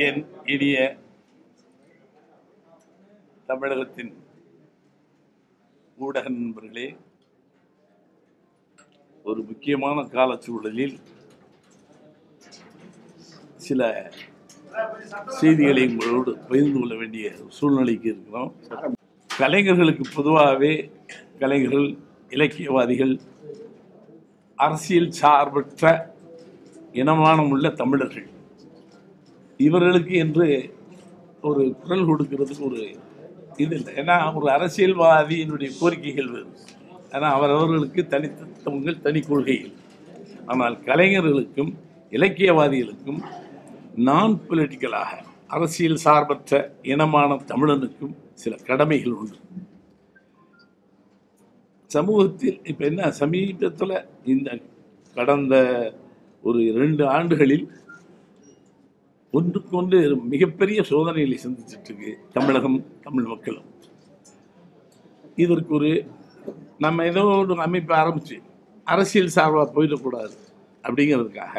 என் இனிய தமிழகத்தின் ஊடக நண்பர்களே, ஒரு முக்கியமான காலச்சூழலில் சில செய்திகளை உங்களோடு பகிர்ந்து கொள்ள வேண்டிய சூழ்நிலைக்கு இருக்கிறோம். கலைஞர்களுக்கு பொதுவாகவே கலைஞர்கள், இலக்கியவாதிகள், அரசியல் சார்பற்ற இனமானம் உள்ள தமிழர்கள், இவர்களுக்கு என்று ஒரு குரல் கொடுக்கிறதுக்கு ஒரு இது இல்லை. ஏன்னா ஒரு அரசியல்வாதியினுடைய கோரிக்கைகள் வேறு, ஆனால் அவரவர்களுக்கு தனித்தவங்கள் தனி கொள்கைகள். ஆனால் கலைஞர்களுக்கும் இலக்கியவாதிகளுக்கும் நான் பொலிட்டிக்கலாக அரசியல் சார்பற்ற இனமான தமிழனுக்கும் சில கடமைகள் உண்டு. சமூகத்தில் இப்போ என்ன, சமீபத்தில் இந்த கடந்த ஒரு 2 ஆண்டுகளில் ஒன்றுக்கொண்டு மிகப்பெரிய சோதனைகளை சந்திச்சுட்டு இருக்கு தமிழகம், தமிழ் மக்களும். இதற்கு ஒரு நம்ம ஏதோ ஒரு அமைப்பை ஆரம்பிச்சு அரசியல் சார்பாக போயிடக்கூடாது அப்படிங்கிறதுக்காக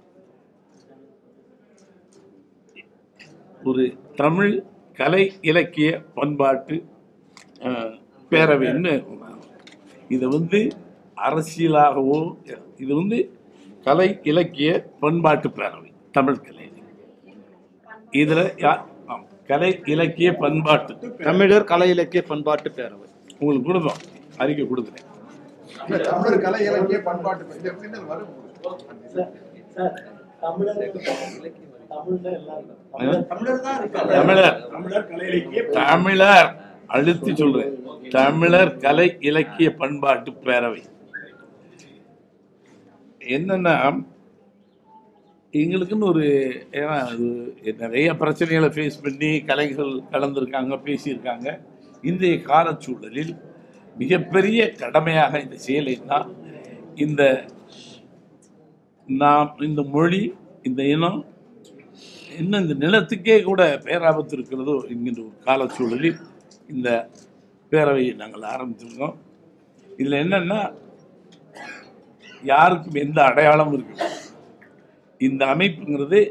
ஒரு தமிழ் கலை இலக்கிய பண்பாட்டு பேரவைன்னு இதை அரசியலாகவோ, இது கலை இலக்கிய பண்பாட்டு பேரவை, தமிழ் கலை இதுல கலை இலக்கிய பண்பாட்டு தமிழர் கலை இலக்கிய பண்பாட்டு பேரவை உங்களுக்கு கொடுத்தோம், அறிக்கை கொடுக்குறேன். தமிழர் கலை இலக்கிய பண்பாட்டு தமிழர் அழுத்தி சொல்றேன், தமிழர் கலை இலக்கிய பண்பாட்டு பேரவை. என்னன்னா எங்களுக்குன்னு ஒரு, ஏன்னா அது நிறைய பிரச்சனைகளை ஃபேஸ் பண்ணி கலைஞர்கள் கலந்துருக்காங்க, பேசியிருக்காங்க. இன்றைய காலச்சூழலில் மிகப்பெரிய கடமையாக இந்த செயலை தான் இந்த மொழி, இந்த இனம், இன்னும் இந்த நிலத்துக்கே கூட பேராபத்து இருக்கிறதோ என்கின்ற ஒரு காலச்சூழலில் இந்த பேரவையை நாங்கள் ஆரம்பிச்சிருக்கோம். இதில் என்னன்னா யாருக்கும் எந்த அடையாளமும் இருக்கு. இந்த அமைப்புங்கிறது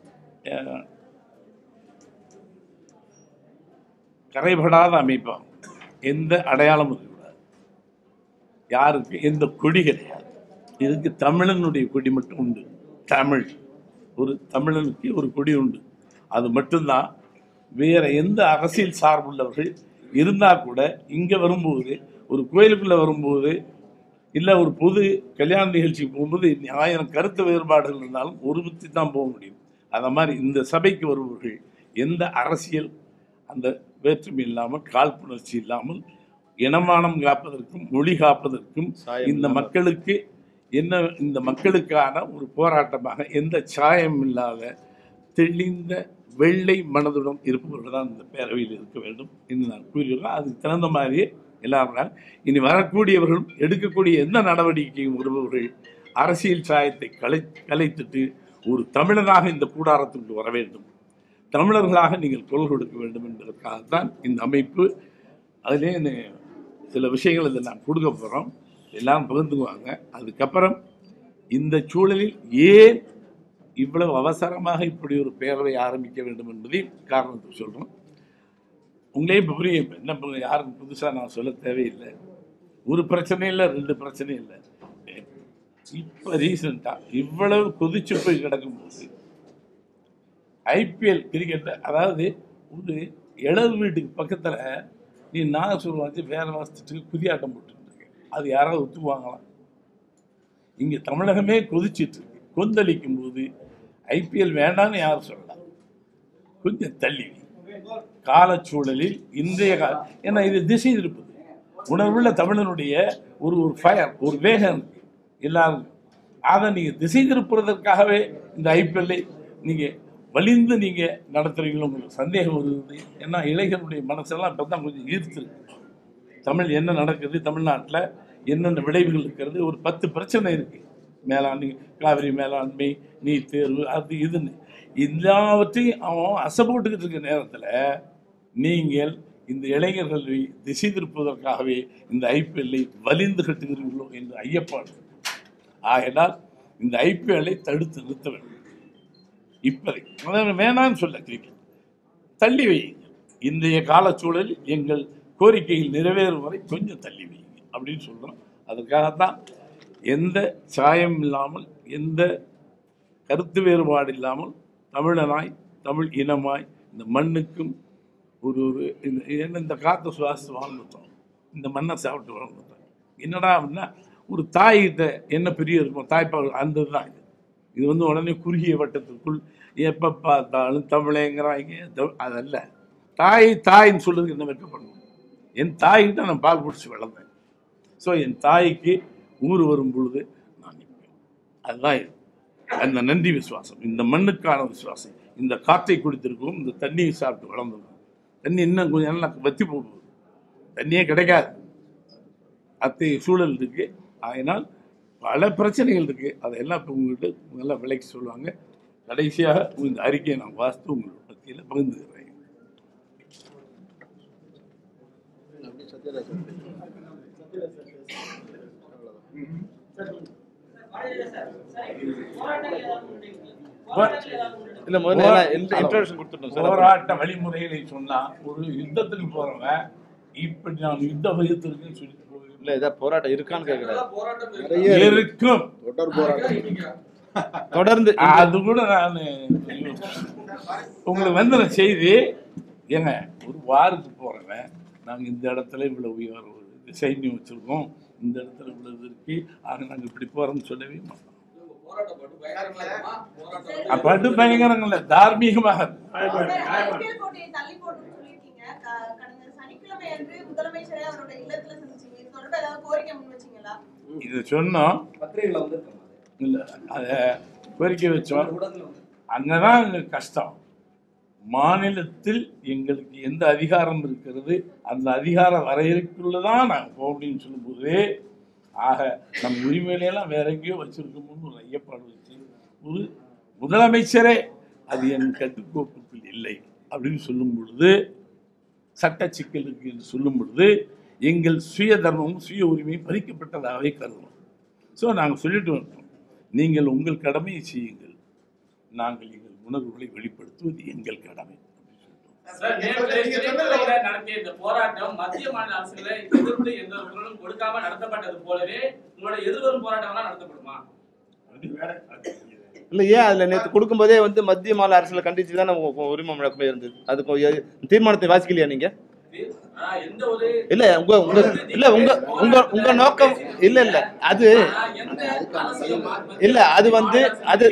கரைபடாத அமைப்பாகும். எந்த அடையாளமும் இருக்கக்கூடாது, யாருக்கு எந்த கொடி கிடையாது. இதுக்கு தமிழனுடைய கொடி மட்டும் உண்டு. தமிழ், ஒரு தமிழனுக்கு ஒரு கொடி உண்டு, அது மட்டும்தான். வேற எந்த அரசியல் சார்புள்ளவர்கள் இருந்தால் கூட இங்கே வரும்போது, ஒரு கோயிலுக்குள்ளே வரும்போது, இல்லை ஒரு பொது கல்யாண நிகழ்ச்சிக்கு போகும்போது 1000 கருத்து வேறுபாடுகள் இருந்தாலும் ஒருமித்து தான் போக முடியும். அந்த மாதிரி இந்த சபைக்கு வருபவர்கள் எந்த அரசியல் அந்த வேற்றுமை இல்லாமல், காழ்ப்புணர்ச்சி இல்லாமல், இனமானம் காப்பதற்கும் மொழி காப்பதற்கும் இந்த மக்களுக்கு இந்த மக்களுக்கான ஒரு போராட்டமாக எந்த சாயம் இல்லாத தெளிந்த வெள்ளை மனதுடன் இருப்பவர்கள் தான் இந்த பேரவையில் இருக்க வேண்டும் என்று நான் கூறியிருக்கேன். அதுக்கு தகுந்த மாதிரியே எல்லாரும் இனி வரக்கூடியவர்களும் எடுக்கக்கூடிய எந்த நடவடிக்கையும் வருபவர்கள் அரசியல் சாயத்தை கலைத்துட்டு ஒரு தமிழனாக இந்த கூடாரத்திற்கு வர வேண்டும், தமிழர்களாக நீங்கள் குரல் கொடுக்க வேண்டும் என்பதற்காகத்தான் இந்த அமைப்பு. அதிலே சில விஷயங்கள் இதை நான் கொடுக்க போகிறோம், எல்லாம் பகிர்ந்துக்குவாங்க. அதுக்கப்புறம் இந்த சூழலில் ஏன் இவ்வளவு அவசரமாக இப்படி ஒரு பேரவை ஆரம்பிக்க வேண்டும் என்பதையும் காரணத்துக்கு சொல்கிறோம். உங்களே இப்போ புரியும், என்ன யாருக்கும் புதுசாக நான் சொல்ல தேவையில்லை. ஒரு பிரச்சனை இல்லை, 2 பிரச்சனை இல்லை. இப்போ ரீசெண்டாக இவ்வளவு கொதிச்சு போய் கிடக்கும்போது IPL கிரிக்கெட்டை, அதாவது ஒரு இளவு வீட்டுக்கு பக்கத்தில் நீ நாகசூர் வச்சு வேற மாதத்துக்கு குதியாட்டம் போட்டுருக்கு, அது யாராவது ஒத்துக்குவாங்களாம்? இங்கே தமிழகமே கொதிச்சிட்டு இருக்கு. கொந்தளிக்கும் போது IPL வேண்டாம்னு யாரும் சொல்லலாம். கொஞ்சம் தள்ளி காலச்சூழலில் இன்றைய ஏன்னா இது திசை இருப்பது, உணர்வுள்ள தமிழனுடைய ஒரு ஃபயர், ஒரு வேகம் இருக்கு எல்லாருக்கும். அதை நீங்கள் திசை திருப்புறதற்காகவே இந்த IPL-ஐ நீங்கள் வலிந்து நீங்கள் நடத்துறீங்களோ உங்களுக்கு சந்தேகம் வருது. ஏன்னா இளைஞர்களுடைய மனசெல்லாம் இப்போ தான் கொஞ்சம் ஈர்த்துருக்கு. தமிழ் என்ன நடக்குது, தமிழ்நாட்டில் என்னென்ன விளைவுகள் இருக்கிறது, ஒரு 10 பிரச்சனை இருக்குது. மேலாண்மை, காவிரி மேலாண்மை, நீட் தேர்வு, அது இதுன்னு எல்லாவற்றையும் அவன் அசைப்போட்டுக்கிட்டு இருக்க நேரத்தில் நீங்கள் இந்த இளைஞர்களை திசை திருப்பதற்காகவே இந்த IPL-ஐ வலிந்து கட்டுகிறீர்களோ என்று ஐயப்பாடு. ஆகையால் இந்த IPL-ஐ தடுத்து நிறுத்த வேண்டும். இப்போதைக்கு அதாவது வேணான்னு சொல்ல கிரிக்கெட் தள்ளி வையுங்க. இன்றைய காலச்சூழலில் எங்கள் கோரிக்கைகள் நிறைவேறும் வரை கொஞ்சம் தள்ளி வையுங்க அப்படின்னு சொல்கிறோம். அதுக்காகத்தான் எந்த சாயம் இல்லாமல் எந்த கருத்து வேறுபாடு இல்லாமல் தமிழனாய் தமிழ் இனமாய் இந்த மண்ணுக்கும் ஒரு இந்த காற்று சுவாசி வாழ்ந்துட்டோம், இந்த மண்ணை சாப்பிட்டு வாழ்ந்துட்டோம். என்னடா அப்படின்னா ஒரு தாய்கிட்ட என்ன பெரிய இருக்கும் தாய்ப்பால் அந்த தான் இது வந்து உடனே குறுகிய வட்டத்திற்குள் எப்போ பார்த்தாலும் தமிழேங்கிறாங்க. அதல்ல, தாயின்னு சொல்றதுக்கு என்ன வைக்கப்படணும். என் தாய்கிட்ட நான் பால் குடிச்சு வளர்ந்தேன். ஸோ என் தாய்க்கு ஊர் வரும் பொழுது நான் நிற்பேன். அதுதான் இது. அந்த நன்றி விசுவாசம், இந்த மண்ணுக்கான விசுவாசம், இந்த காற்றை குடித்திருக்கோம், இந்த தண்ணியை சாப்பிட்டு வளர்ந்துருக்கோம். தண்ணி இன்னும் கொஞ்சம் நல்லா வத்தி போடுவோம், தண்ணியே கிடைக்காது, அத்தகைய சூழல் இருக்கு. அதனால் பல பிரச்சனைகள் இருக்கு. அதையெல்லாம் இப்போ உங்கள்கிட்ட நல்லா விலைக்கு சொல்லுவாங்க. கடைசியாக இந்த அறிக்கையை நான் வாசித்து உங்களோட பத்தியில் பகிர்ந்துக்கிறேன். போராட்ட வழிமுறைகளை சொன்னா ஒரு யுத்தத்துக்கு போறவன் இப்படி நான் யுத்த வயத்திற்குன்னு சொல்லி இல்ல ஏதாவது போராட்டம் இருக்கான்னு கேக்குறேன். இருக்கும் தொடர்ந்து அது கூட நான் உங்களுக்கு வந்து செய்தி ஏங்க, ஒரு வாருக்கு போறவன் நாங்க இந்த இடத்துல இவ்வளவு சைன்யம் வச்சிருக்கோம், இந்த இடத்துல இவ்வளவு இருக்கு, ஆக நாங்க இப்படி போறோம்னு சொல்லவே மாட்டோம். பட்டு பயங்கரங்கள்ல தார்மீகமாக இது சொன்னோம் இல்ல, அத கோரிக்கை வச்சோம். அங்கதான் கஷ்டம். மாநிலத்தில் எங்களுக்கு எந்த அதிகாரம் இருக்கிறது, அந்த அதிகார வரையறைக்குள்ளதான் நாங்கள் போக முடியும்னு சொல்லும்போது, ஆக நம் உரிமையிலாம் வேற எங்கேயோ வச்சிருக்கோம்னு ஒரு ஐயப்பாடு வச்சு ஒரு முதலமைச்சரே அது என் கட்டுக்கோப்புக்குள் இல்லை அப்படின்னு சொல்லும் பொழுது, சட்ட சிக்கலுக்கு என்று சொல்லும் பொழுது எங்கள் சுய தர்மமும் சுய உரிமையும் பறிக்கப்பட்டதாகவே கருதுவோம். ஸோ நாங்கள் சொல்லிட்டு வந்தோம், நீங்கள் உங்கள் கடமையை செய்யுங்கள், நாங்கள் எங்கள் உணர்வுகளை வெளிப்படுத்துவது எங்கள் கடமை. நடத்திய இந்த போராட்டம் மத்திய மாநில அரசுகளை எதிர்த்து எந்த ஒரு குரலும் கொடுக்காம நடத்தப்பட்டது போலவே உங்களோட எதிர்வரும் போராட்டம் நடத்தப்படுமா? இல்ல ஏன் அதுல நேற்று கொடுக்கும் போதே வந்து மத்திய மாநில அரசுல கண்டிச்சு தானே உரிமை முழக்கமே இருந்தது. அதுக்கு தீர்மானத்தை வாசிக்கலையா நீங்க? இல்ல உங்க உங்க இல்ல உங்க உங்க உங்க நோக்கம் இல்ல இல்ல அது இல்ல அது வந்து அது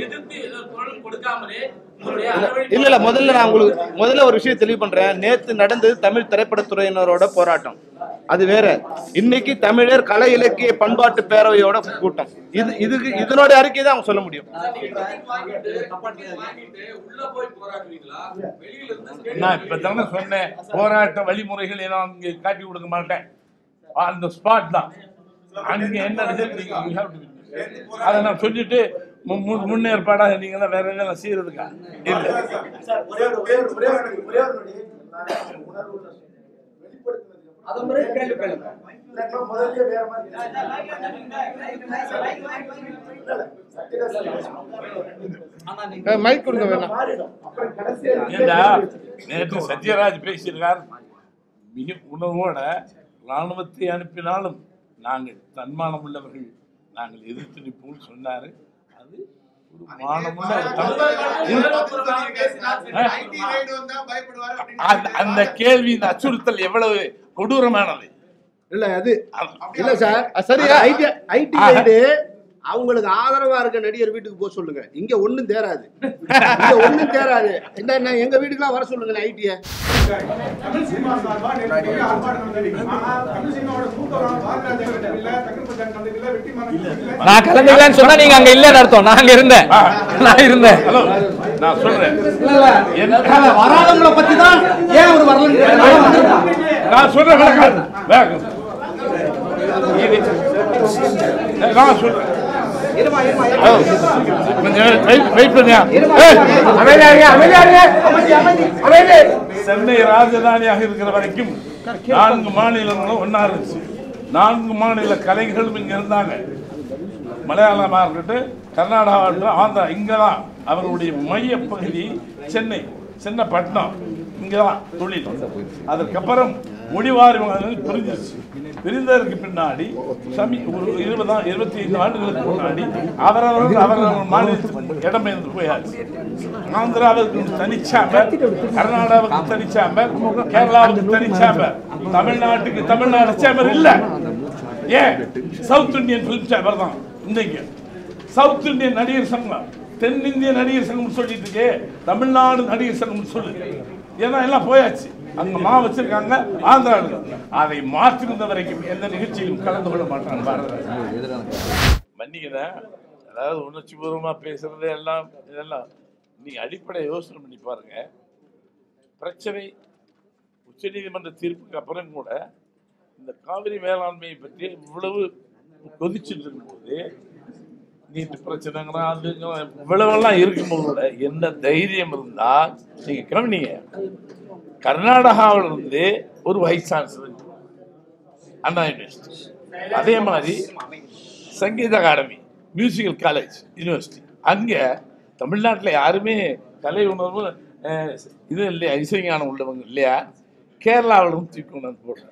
இல்ல இல்ல முதல்ல நான் உங்களுக்கு ஒரு விஷயம் தெளிவு பண்றேன். நேத்து நடந்தது தமிழ் திரைப்படத்துறையினரோட போராட்டம், அது வேற. இன்னைக்கு தமிழர் கலை இலக்கிய பண்பாட்டு பேரவையோட கூட்டம். இதுக்கு இதனோட அறிக்கை தான் அவங்க சொல்ல முடியும். நான் இப்ப தானே சொன்னேன், போராட்ட வழிமுறைகளை நான் அங்கே காட்டி கொடுக்க மாட்டேன், அந்த ஸ்பாட் தான். அங்க என்ன அதை நான் சொல்லிட்டு முன்னேற்பாடாக நீங்க தான் வேற என்ன செய்யறதுக்கா இல்ல. மைக் கொடுங்க வேணாம். நேற்று சத்யராஜ் பேசியிருக்கார், மிக உணர்வோட ராணுவத்தை அனுப்பினாலும் நாங்கள் தன்மானம் உள்ளவர்கள், நாங்கள் எதிர்த்து நிற்போம் சொன்னாரு. அது ஒரு மானமுள்ள அந்த கேள்வி, இந்த அச்சுறுத்தல் எவ்வளவு கொடூரமானது. இல்ல அது இல்ல சார், சரியா ஐடி ரைடு அவங்களுக்கு ஆதரவா இருக்க நடிகர் வீட்டுக்கு போக சொல்லுங்க. இங்க ஒண்ணும் தேராது, இங்க ஒண்ணும் தேராது. என்ன எங்க வீட்டுக்குலாம் வர சொல்லுங்க ஐடிய. நான் கலந்துக்கலான்னு சொன்னா நீங்க அங்க இல்லன்னு அர்த்தம். நான் அங்க இருந்தேன், நான் இருந்தேன். நான் சொல்றேன், வராதவங்களை பத்தி தான் ஏன் ஒரு வரல நான் சொல்றேன், நான் சொல்றேன். சென்னை ராஜதானியாக இருக்கிற வரைக்கும் 4 மாநிலங்களும் ஒன்னா இருந்துச்சு. 4 மாநில கலைஞர்களும் இங்க இருந்தாங்க. மலையாளமாக இருக்கட்டும், கர்நாடகா இருக்கட்டும், ஆந்திரா, இங்கே தான் அவர்களுடைய மையப்பகுதி சென்னை, சென்னப்பட்டினம், இங்கே தான் தொழில். அதுக்கப்புறம் மொழிவாரி பிரிஞ்சிருச்சு. பிரிந்ததற்கு பின்னாடி ஒரு 25 ஆண்டுகளுக்கு முன்னாடி அவரவர்கள் மாநிலத்துக்கு இடம்பெயர்ந்து போயாச்சு. ஆந்திராவுக்கு தனிச்சாம்பர், கர்நாடகாவுக்கு தனிச்சாம்பர், கேரளாவுக்கு தனிச்சாம்பர், தமிழ்நாட்டுக்கு தமிழ்நாடு சேம்பர் இல்ல. ஏன்? சவுத் இந்தியன் பிலிம் சேம்பர் தான் இன்னைக்கு. சவுத் இந்தியன் நடிகர் சங்கம், தென்னிந்திய நடிகர் சங்கம் சொல்லிட்டு இருக்கே, தமிழ்நாடு நடிகர் சங்கம் சொல்லு. ஏன்னா எல்லாம் போயாச்சு. அங்க வச்சிருக்காங்க ஆந்திராவில். அதை மாற்றிருந்த வரைக்கும் எந்த நிகழ்ச்சியிலும் கலந்து கொள்ள மாட்டாங்க. மன்னிக்கிறேன், அதாவது உணர்ச்சி பூர்வமா பேசுறது எல்லாம் இதெல்லாம் நீங்க அடிப்படை யோசனை பண்ணி பாருங்க. பிரச்சனை உச்ச நீதிமன்ற தீர்ப்புக்கு அப்புறம் கூட இந்த காவிரி மேலாண்மையை பற்றி இவ்வளவு கொதிச்சுட்டு இருக்கும்போது, நீட்டு பிரச்சனைங்கிறா அதுங்கிற இவ்வளவெல்லாம் இருக்கும்போது கூட என்ன தைரியம் இருந்தா நீங்க கவனிங்க. கர்நாடகாவில் இருந்து ஒரு வைஸ் சான்சலர் அண்ணா யூனிவர்சிட்டி, அதே மாதிரி சங்கீத அகாடமி, மியூசிக்கல் காலேஜ் யூனிவர்சிட்டி. அங்கே தமிழ்நாட்டில் யாருமே கலை உணர்வு இது இல்லையா, இசைஞானம் உள்ளவங்க இல்லையா, கேரளாவிலும் தூக்கி கொண்டாந்து போடுறாங்க.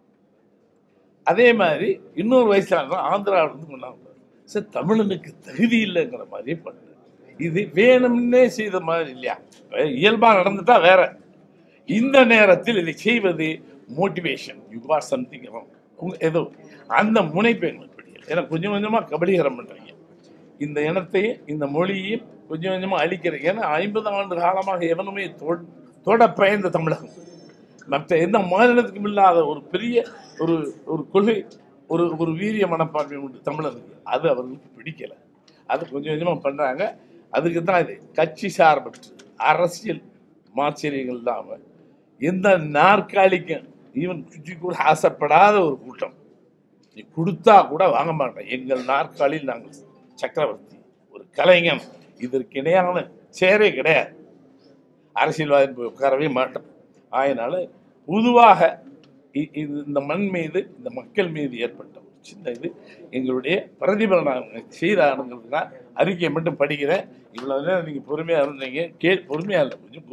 அதே மாதிரி இன்னொரு வயசான ஆந்திராவிலிருந்து கொண்டாந்து சார் தமிழனுக்கு தகுதி இல்லைங்கிற மாதிரி பண்ணுறது. இது வேணும்னே செய்த மாதிரி இல்லையா, இயல்பாக நடந்துட்டா வேற. இந்த நேரத்தில் இதை செய்வது மோட்டிவேஷன், யூ ஆர் சம்திங் ஏதோ அந்த முனைப்பை ஏன்னா கொஞ்சம் கொஞ்சமாக கபலீகரம் பண்ணுறீங்க. இந்த இனத்தையும் இந்த மொழியையும் கொஞ்சம் கொஞ்சமாக அழிக்கிறீங்க. ஏன்னா 50 ஆண்டு காலமாக எவனுமே தொட பயந்த தமிழகம், மற்ற எந்த மாநிலத்துக்கும் இல்லாத ஒரு பெரிய ஒரு ஒரு கொள்கை, ஒரு வீரிய மனப்பான்மை உண்டு தமிழருக்கு. அது அவர்களுக்கு பிடிக்கலை. அது கொஞ்சம் கொஞ்சமாக பண்ணுறாங்க. அதுக்கு தான் இது கட்சி சார்பற்று அரசியல் மாச்சரியங்கள் இல்லாமல் எந்த நாற்காலிக்கும் ஈவன் குச்சி கூட ஆசைப்படாத ஒரு கூட்டம். நீ கொடுத்தா கூட வாங்க மாட்டேன். எங்கள் நாற்காலியில் நாங்கள் சக்கரவர்த்தி, ஒரு கலைஞன், இதற்கு இணையான சேரே கிடையாது. அரசியல்வாதி உட்காரவே மாட்டோம். அதனால பொதுவாக இந்த மண் மீது இந்த மக்கள் மீது ஏற்பட்ட ஒரு சின்ன இது எங்களுடைய பிரதிபலன் செய்தானுங்கிறது தான். அறிக்கையை மட்டும் படிக்கிறேன். இவ்வளவு நேரம் நீங்க பொறுமையா இருந்தீங்க. பொறுமையா இல்லை, கொஞ்சம்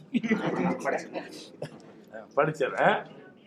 படிச்சிடறேன்.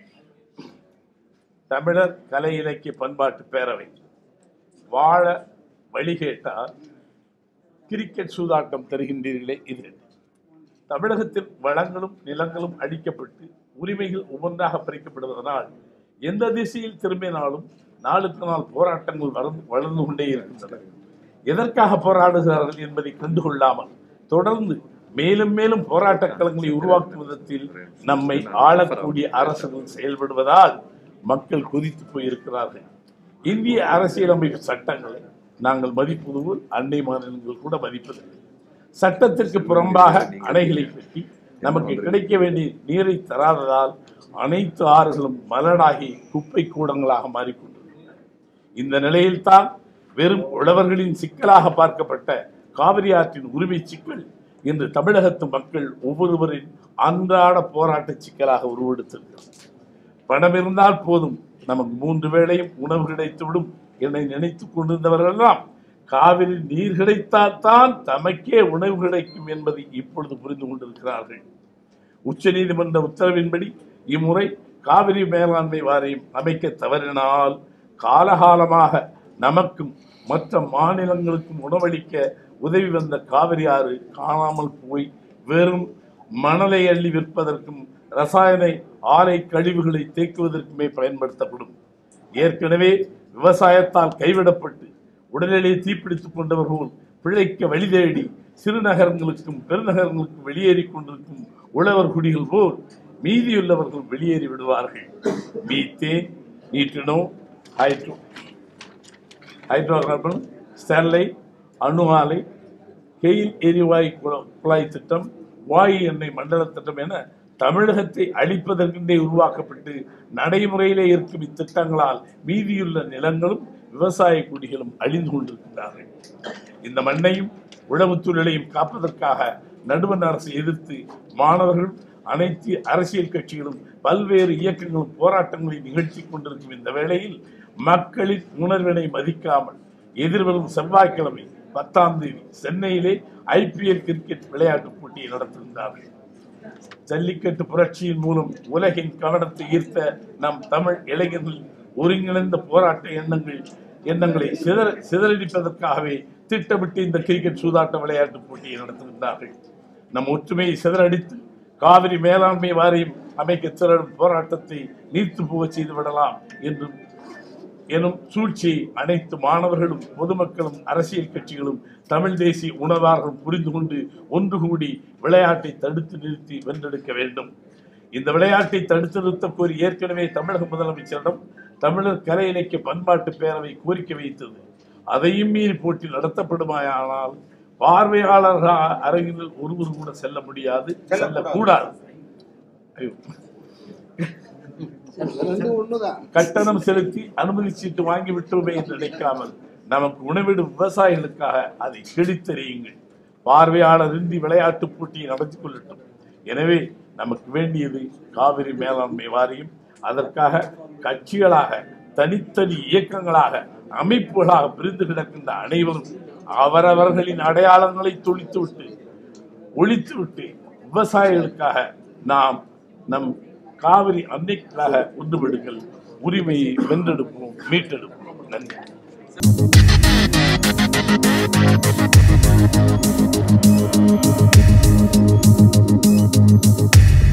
தமிழர் கலை இலக்கிய பண்பாட்டு பேரவை வாழ வழி கேட்டால் கிரிக்கெட் சூதாட்டம் தருகின்றீர்களே இது. தமிழகத்தில் வளங்களும் நிலங்களும் அழிக்கப்பட்டு உரிமைகள் ஒவ்வொன்றாக பறிக்கப்படுவதனால் எந்த திசையில் திரும்பினாலும் நாளுக்கு நாள் போராட்டங்கள் வளர்ந்து கொண்டே இருக்கின்றன. எதற்காக போராடுகிறார்கள் என்பதை கண்டுகொள்ளாமல் தொடர்ந்து மேலும் மேலும் போராட்ட களங்களை உருவாக்கும் விதத்தில் நம்மை ஆளக்கூடிய அரசுகள் செயல்படுவதால் மக்கள் கொதித்து போயிருக்கிறார்கள். இந்திய அரசியலமைப்பு சட்டங்களை நாங்கள் மதிப்பது போல் அண்டை மாநிலங்கள் கூட மதிப்பதில்லை. சட்டத்திற்கு புறம்பாக அணைகளை கட்டி நமக்கு கிடைக்க வேண்டிய நீரை தராததால் அனைத்து ஆறுகளும் மலடாகி குப்பை கூடங்களாக மாறிக்கொண்டிருக்கின்றன. இந்த நிலையில்தான் வெறும் உழவர்களின் சிக்கலாக பார்க்கப்பட்ட காவிரி ஆற்றின் உரிமை சிக்கல் இன்று தமிழகத்து மக்கள் ஒவ்வொருவரின் அன்றாட போராட்ட சிக்கலாக உருவெடுத்திருக்கிறது. பணம் இருந்தால் போதும், நமக்கு 3 வேளையும் உணவு கிடைத்துவிடும் என்னை நினைத்துக் கொண்டிருந்தவர்களெல்லாம் காவிரி நீர் கிடைத்தால் தான் தமக்கே உணவு கிடைக்கும் என்பதை இப்பொழுது புரிந்து கொண்டிருக்கிறார்கள். உச்ச நீதிமன்ற உத்தரவின்படி இம்முறை காவிரி மேலாண்மை வாரியம் அமைக்க தவறினால் காலகாலமாக நமக்கும் மற்ற மாநிலங்களுக்கும் உணவளிக்க உதவி வந்த காவிரி ஆறு காணாமல் போய் வெறும் மணலை அள்ளி விற்பதற்கும் ரசாயன ஆலை கழிவுகளை தேக்குவதற்குமே பயன்படுத்தப்படும். ஏற்கனவே விவசாயத்தால் கைவிடப்பட்டு உடலிலே தீப்பிடித்துக் கொண்டவர்கள் பிழைக்க வழி தேடி சிறுநகரங்களுக்கும் பெருநகரங்களுக்கும் வெளியேறி கொண்டிருக்கும் உழவர் குடிகள் போல் மீதியுள்ளவர்கள் வெளியேறி விடுவார்கள். Methane, neutrino, hydro carbon, Sterlite, அணு ஆலை, கெயில் எரிவாயு குழாய் திட்டம், வாயு எண்ணெய் மண்டல திட்டம் என தமிழகத்தை அழிப்பதற்கென்றே உருவாக்கப்பட்டு நடைமுறையிலே இருக்கும் இத்திட்டங்களால் மீதியுள்ள நிலங்களும் விவசாய குடிகளும் அழிந்து கொண்டிருக்கிறார்கள். இந்த மண்ணையும் உழவுத் தொழிலையும் காப்பதற்காக நடுவண் அரசை எதிர்த்து மாணவர்கள், அனைத்து அரசியல் கட்சிகளும் பல்வேறு இயக்கங்களும் போராட்டங்களை நிகழ்த்தி கொண்டிருக்கும் இந்த வேளையில் மக்களின் உணர்வினை மதிக்காமல் எதிர்வரும் செவ்வாய்க்கிழமை 10ஆம் தேதி சென்னையிலே IPL கிரிக்கெட் விளையாட்டுப் போட்டியை நடத்துகின்றார்கள். ஜல்லிக்கட்டு புரட்சியின் மூலம் உலகின் கவனத்தை ஈர்த்த நம் தமிழ் இளைஞர்கள் ஒருங்கிணைந்த போராட்ட எண்ணங்களை சிதறடிப்பதற்காகவே திட்டமிட்டு இந்த கிரிக்கெட் சூதாட்ட விளையாட்டுப் போட்டியை நடத்துகின்றார்கள். நம் ஒற்றுமையை சிதறடித்து காவிரி மேலாண்மை வாரியம் அமைக்க திரளும் போராட்டத்தை நீர்த்து போக செய்து விடலாம் எனும் சூழ்ச்சியை அனைத்து மாணவர்களும் பொதுமக்களும் அரசியல் கட்சிகளும் தமிழ் தேசிய உணர்வாளர்களும் புரிந்து கொண்டு ஒன்று கூடி விளையாட்டை தடுத்து நிறுத்தி வென்றெடுக்க வேண்டும். இந்த விளையாட்டை தடுத்து நிறுத்த கோரி ஏற்கனவே தமிழக முதலமைச்சரிடம் தமிழர் கலை இலக்கிய பண்பாட்டு பேரவை கோரிக்கை வைத்தது. அதையும் மீறி போட்டி நடத்தப்படுமானால் பார்வையாளர்கள் அரங்கில் ஒருவர் கூட செல்ல முடியாது, செல்லக்கூடாது. கட்டணம் செலுத்தி அனுமதி சீட்டு வாங்கி விட்டோமே என்று நினைக்காமல் நமக்கு உணவிடும் விவசாயிகளுக்காக அதை கிழித்தெறியுங்கள். பார்வையாளர் இன்றி விளையாட்டு போட்டியை நடத்தி கொள்ளட்டும். எனவே நமக்கு வேண்டியது காவிரி மேலாண்மை வாரியம். அதற்காக கட்சிகளாக, தனித்தனி இயக்கங்களாக, அமைப்புகளாக பிரிந்து கிடக்கின்ற அனைவரும் அவரவர்களின் அடையாளங்களை ஒழித்துவிட்டு விவசாயிகளுக்காக நம் காவிரி அன்னைக்காக ஒன்றுபடுங்கள். உரிமையை வென்றெடுப்போம், மீட்டெடுப்போம். நன்றி.